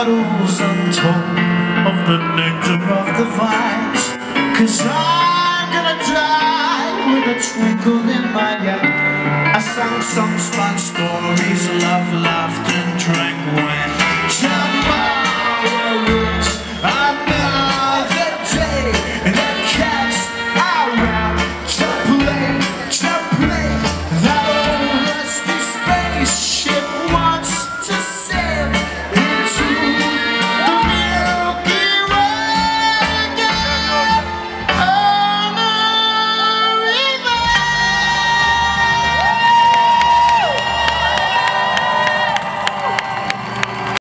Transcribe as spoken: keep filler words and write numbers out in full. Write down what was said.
bottles untold of the nectar of the vines. Cause I'm gonna die with a twinkle in my eye. I sang songs, fun stories, love, laughed and drank wine.